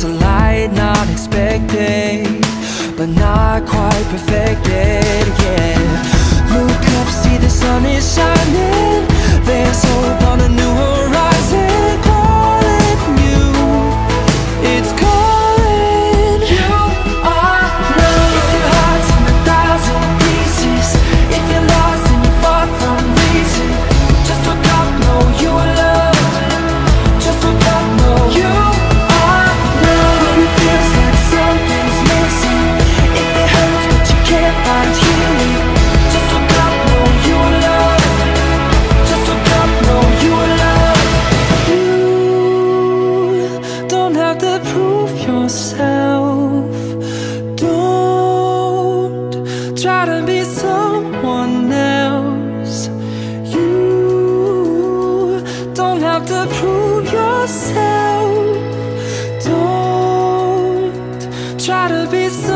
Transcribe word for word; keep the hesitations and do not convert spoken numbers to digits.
a light not expected, but not quite perfected, yeah. Look up, see the sun is shining. There's hope on a new horizon. Calling you, it's calling you. Are love. If your heart's in a thousand pieces, if you're lost and you're far from reason, just look up, know you are loved. Just look up, know you are loved. When it feels like something's missing, if it hurts but you can't find healing, just look up, know you are loved. Just look up, know you are loved. You don't have to prove yourself. Don't try to be someone else. You don't have to prove yourself. Don't try to be someone